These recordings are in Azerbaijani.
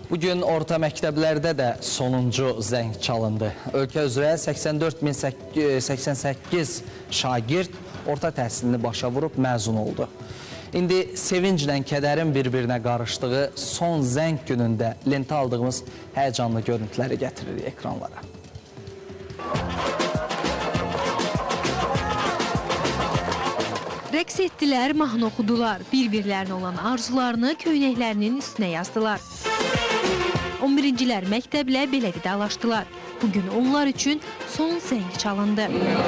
Bugün orta məktəblərdə də sonuncu zəng çalındı. Ölkə üzrə 84.088 şagird orta təhsilini başa vurub məzun oldu. İndi sevinclə kədərin bir-birinə qarışdığı son zəng günündə lentə aldığımız həyəcanlı görüntüləri gətiririk ekranlara. Rəqs etdilər, mahnı oxudular, bir-birlərinə olan arzularını köynəklərinin üstünə yazdılar. 11-cilər məktəblə belə vidalaşdılar. Bugün onlar üçün son zəng çalındı.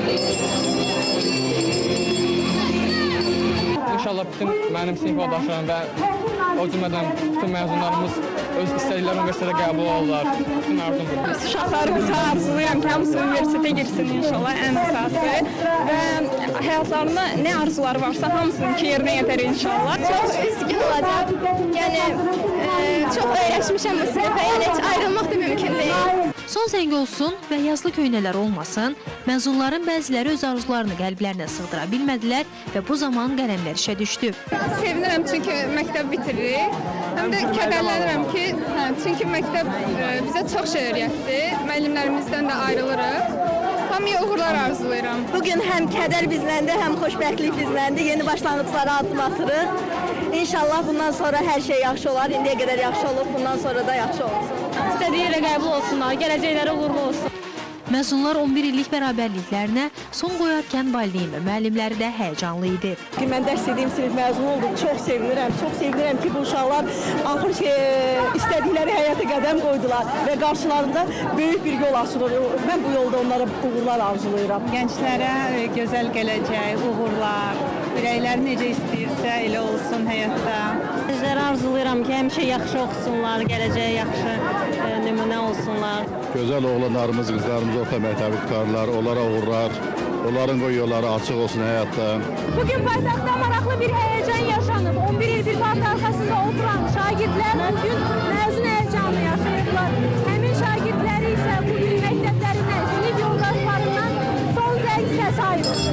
İnşallah bütün mənim sinif yoldaşlarım və o cümlədən bütün məzunlarımız öz istədikləri universitetə qəbul olurlar. Bütün arzum budur. Uşaqlarımıza arzulayıram ki, hamısı universitetə girsin inşallah ən əsası və həyatlarında nə arzuları varsa hamısını ki yerinə yetirir inşallah. Çox üzgün olacaq. Yəni çox öyrəşmişəm bu sinifə, yəni heç ayrılmaq da mümkün deyil. Son zəng olsun və yazılı köynələr olmasın, məzunların bəziləri öz arzularını qəlblərinə sığdıra bilmədilər və bu zaman qələmlər işə düşdü. Sevinirəm çünki məktəb bitiririk. Həm də kədərlənirəm ki, çünki məktəb bizə çox şey öyrətdi. Müəllimlərimizdən də ayrılırıq. Hamıya uğurlar arzulayıram. Bugün həm kədər bizləndir, həm xoşbəxtlik bizləndir. Yeni başlanğıclara addım atırıq. İnşallah bundan sonra hər şey yaxşı olar. İndiyə qədər yaxşı olub, bundan sonra da yaxşı olsun. İstədiyi yerə qəbul olsunlar, gələcəkləri uğurlu olsun. Məzunlar 11 illik bərabərliklərinə son qoyarkən valideyn və müəllimləri də həyəcanlı idi. Mən dərs ediyim sinif məzunu oldum. Çox sevinirəm ki, bu uşaqlar axır ki, istədikləri həyata qədəm qoydular və qarşılarında böyük bir yol açılır. Mən bu yolda onlara uğurlar arzulayıram. Gənclərə gözəl gələcək, uğurlar, ürəkləri necə istəyirsə elə olsun həyatda. Gənclərə arzulayıram ki, həmişə yaxşı oxusunlar, gələcəyə yaxşı nümunə olsunlar. Gözəl oğlanlarımız, qızlarımız orta məktəbi tutarlar, onlara uğurlar, onların qoy yolları açıq olsun həyatda. Bugün paytaxtda maraqlı bir həyəcan yaşanıb. 11 il bir parta arxasında oturan şagirdlər bugün məzun həyəcanı yaşayırlar. Həmin şagirdləri isə bugün məktəblərindən, sinif yoldaşlarından son zəng səsi ayrıldı.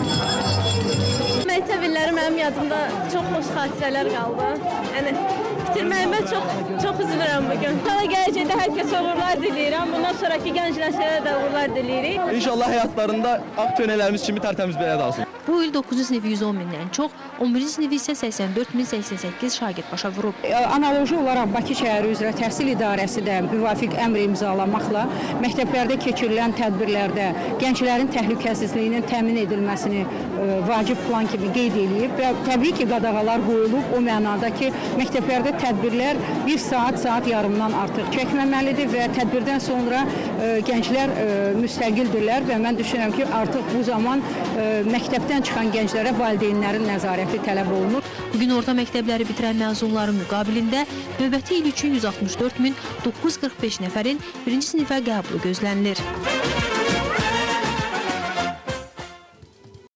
Məktəb illəri mənim yadımda çox xoş xatirələr qaldı. Yəni, bitirməyimə çox üzülürəm bugün. Sonra gələcəkdə hər kəsə uğurlar diləyirəm. Bundan sonraki gənc nəslə də uğurlar diləyirik. İnşallah həyatlarında ağ köynəklərimiz kimi tərtəmiz belə qalsın. Bu il 9-cu sinif 110 mindən çox, 11-ci sinif isə 84.088 şagird başa vurub. Analoji olaraq Bakı şəhəri üzrə təhsil idarəsi də müvafiq əmr imzalamaqla məktəblərdə keçirilən tədbirlərdə gənclərin təhlükəsizliyinin təmin edilməsini vacib plan kimi qeyd edilib və təbii ki, qadağalar qoyulub o mənada ki, məktəblərdə tədbirlər bir saat yarımdan artıq çəkməməlidir və tədbirdən sonra gənclər müstəqildirlər və mən düşünürəm ki, artıq bu zaman məktəbdən çıxan gənclərə valideynlərin nəzarəti tələb olunur. Bugün orta məktəbləri bitirən məzunların müqabilində növbəti il üçün 164.945 nəfərin birinci sinifə qəbulu gözlənilir.